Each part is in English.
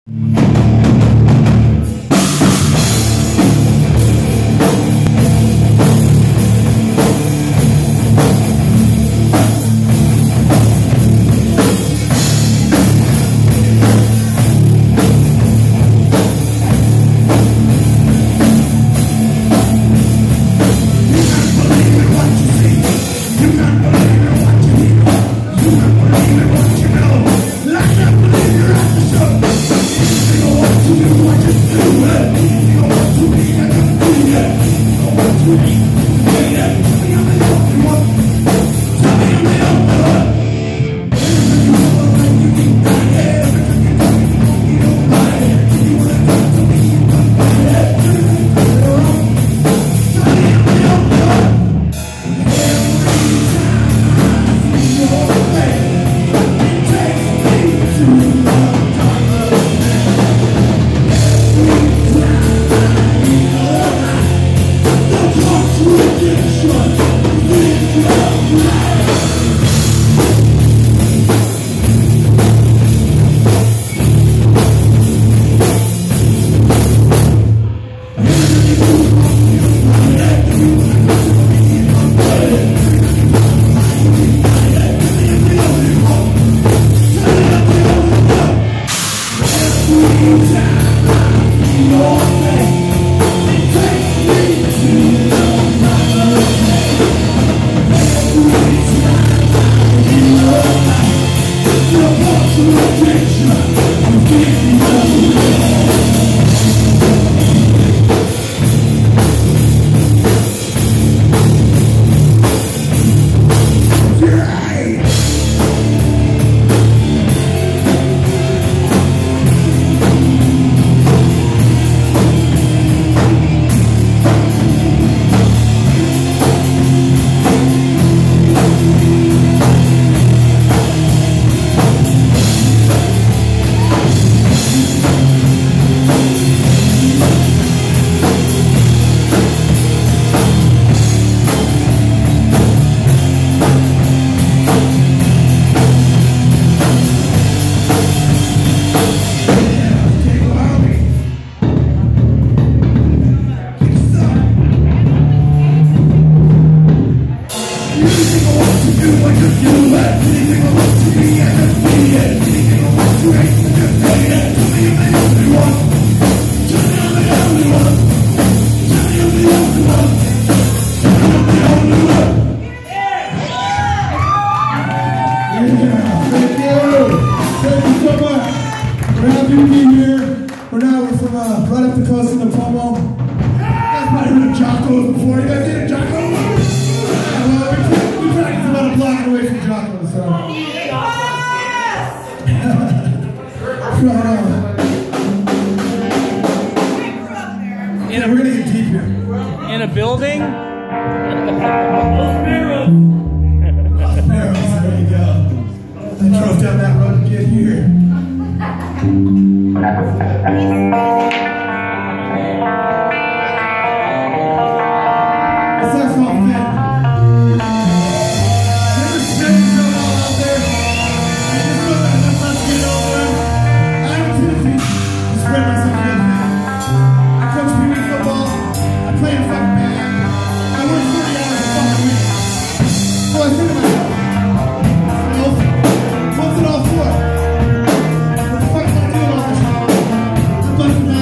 In a building? There you go. I drove down that road to get here. It's that song, man. Never spend so long out there. I just feel like I'm not getting over it. I have a tendency to spread myself a little bit. I coach Pee Wee football. I play in a fucking band. I work 40 hours a fucking week. So I think to myself, what's it all for? What the fuck am I doing all this shit? It's a bunch of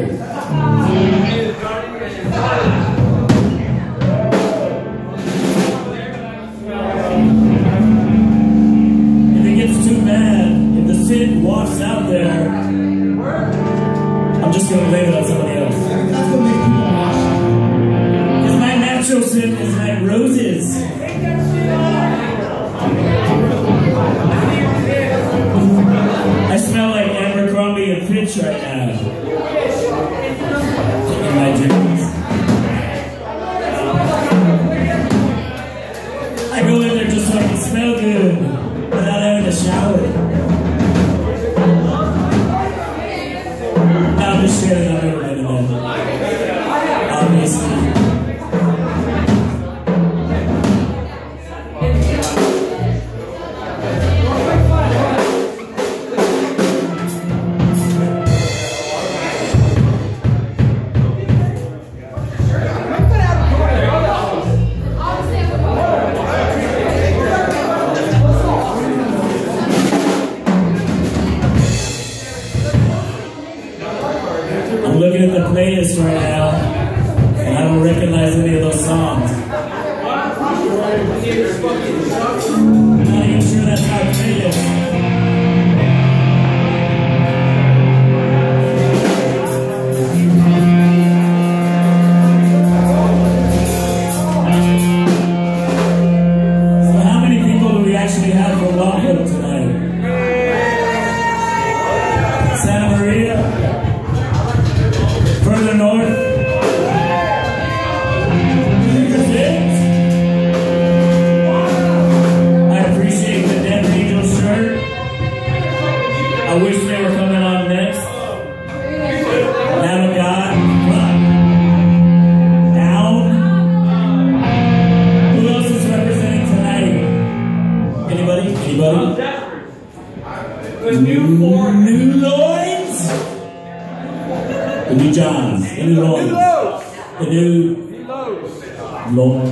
If it gets too bad, if the sin walks out there, I'm just gonna blame it on somebody else. That's what makes people wash. Because my natural sin is like roses. I smell like Abercrombie and Fitch right now. In my dreams. I go in there just so I can smell good without having to shower. No, I'm just kidding. I've never been in that. Obviously. I'm looking at the playlist right now, and I don't recognize any of those songs. I'm not even sure that's our playlist. So how many people do we actually have for welcome tonight? Santa Maria? Further north? I appreciate the Death Angel shirt. I wish they were coming on next. Lamb of God. Down. Who else is representing tonight? Anybody? Anybody? The New Lloyds? The New Johns, the New Lloyds, the New Lows,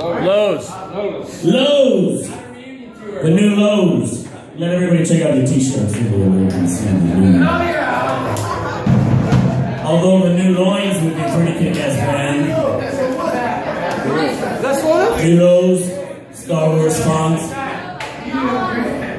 the New Lows. Let everybody check out your t-shirts. Although the New Loins would be a pretty kick-ass band. New Lows, Star Wars fonts.